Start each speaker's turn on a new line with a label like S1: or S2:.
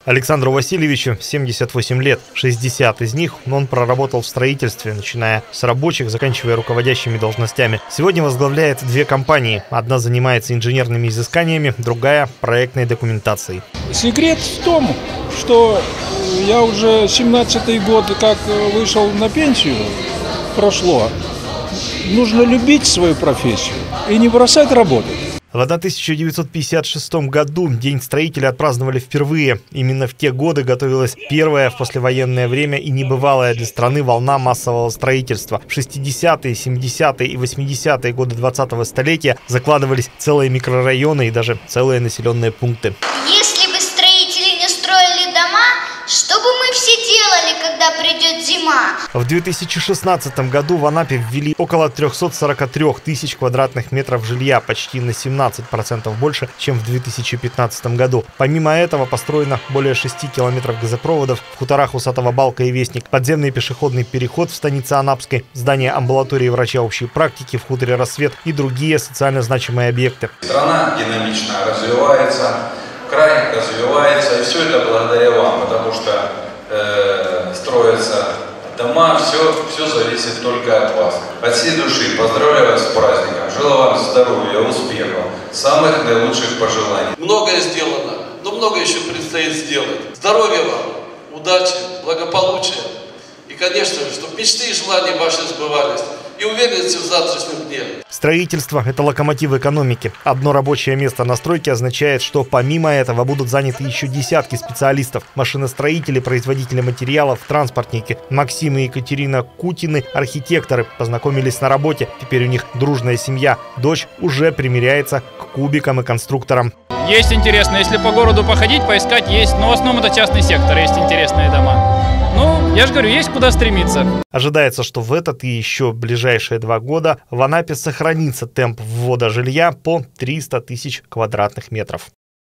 S1: Александру Васильевичу 78 лет, 60 из них он проработал в строительстве, начиная с рабочих, заканчивая руководящими должностями. Сегодня возглавляет две компании. Одна занимается инженерными изысканиями, другая – проектной документацией.
S2: Секрет в том, что я уже 17-й год, как вышел на пенсию, прошло. Нужно любить свою профессию и не бросать работать.
S1: В 1956 году День строителя отпраздновали впервые. Именно в те годы готовилась первая в послевоенное время и небывалая для страны волна массового строительства. В 60-е, 70-е и 80-е годы 20-го столетия закладывались целые микрорайоны и даже целые населенные пункты.
S3: Если бы строители не строили дома, что бы мы все делали, когда придет зима?
S1: В 2016 году в Анапе ввели около 343 тысяч квадратных метров жилья, почти на 17% больше, чем в 2015 году. Помимо этого построено более 6 километров газопроводов в хуторах Усатого Балка и Вестник, подземный пешеходный переход в станице Анапской, здание амбулатории врача общей практики в хуторе Рассвет и другие социально значимые объекты.
S4: Страна динамично развивается, край развивается, и все это благодаря вам, потому что строятся дома, все зависит только от вас. От всей души поздравляю вас с праздником, желаю вам здоровья, успехов, самых наилучших пожеланий.
S5: Многое сделано, но много еще предстоит сделать. Здоровья вам, удачи, благополучия и, конечно же, чтобы мечты и желания ваши сбывались. И уверенности в завтрашнем дне.
S1: Строительство – это локомотив экономики. Одно рабочее место на стройке означает, что помимо этого будут заняты еще десятки специалистов. Машиностроители, производители материалов, транспортники. Максим и Екатерина Кутины – архитекторы. Познакомились на работе. Теперь у них дружная семья. Дочь уже примеряется к кубикам и конструкторам.
S6: Есть интересно, если по городу походить, поискать, есть. Но в основном это частный сектор, есть интересные дома. Ну, я же говорю, есть куда стремиться. Ожидается, что в этот и еще ближайшие 2 года в Анапе сохранится темп ввода жилья по 300 тысяч квадратных метров.